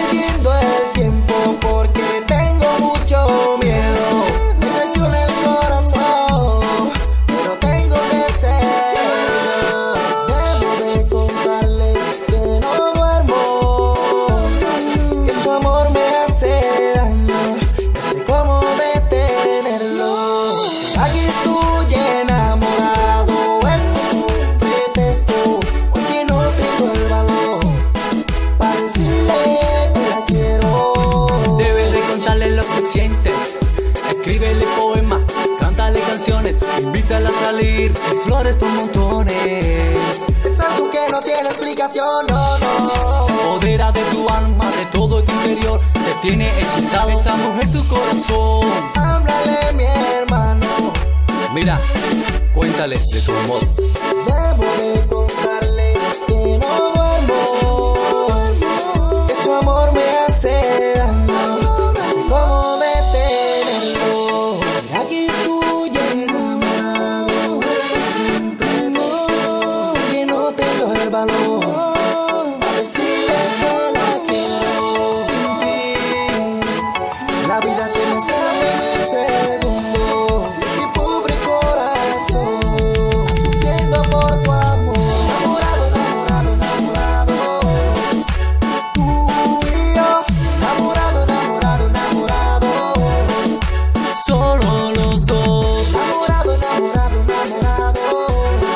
perdiendo el tiempo porque tengo mucho miedo. Me traiciona el corazón, pero tengo que ser yo. Debo de contarle que no duermo, que su amor me hace daño, no sé cómo detenerlo. Aquí estoy enamorado, esto es un pretexto, porque no tengo el valor para decirle que la quiero. Debes de contarle lo que sientes, escríbele poemas, cántale canciones, invítala a salir, y flores por montones. Es algo que no tiene explicación, no, no. Podera de tu alma, de todo tu interior, te tiene hechizado esa mujer tu corazón. Háblale, mi hermano, Mira, cuéntale de tu amor. debo de contarle que no duermo, que su amor me hace daño, no sé cómo detenerlo. Aquí estoy enamorado, esto es un pretexto, que no tengo el valor para decirle que la quiero. Sin ti la vida se me escapa en un segundo. Este pobre corazón sufriendo por tu amor. Enamorado, enamorado, enamorado, tú y yo. Enamorado, enamorado, enamorado, Solo los dos, enamorado, enamorado, enamorado,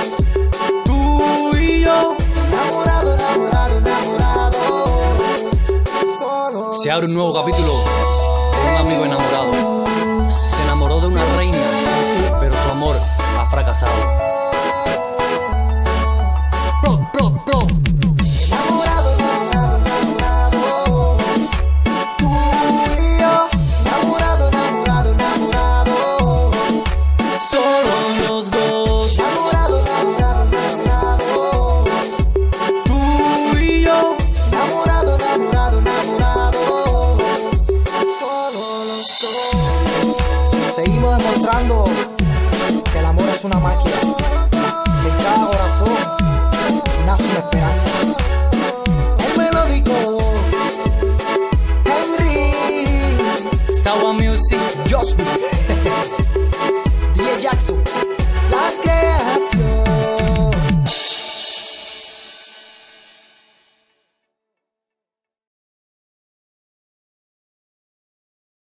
tú y yo. enamorado, enamorado, enamorado, solo. Se abre un nuevo capítulo de un amigo enamorado. Se enamoró de una reina, pero su amor ha fracasado. Pro, pro, pro. Enamorado, enamorado, enamorado, tú y yo. Enamorado, enamorado, enamorado, Solo los dos, enamorado, enamorado, enamorado, tú y yo. enamorado, enamorado, enamorado, solo los dos. Seguimos demostrando que el amor es una máquina, que en cada corazón nace una esperanza. El melódico Henry Sawa Music. Josby.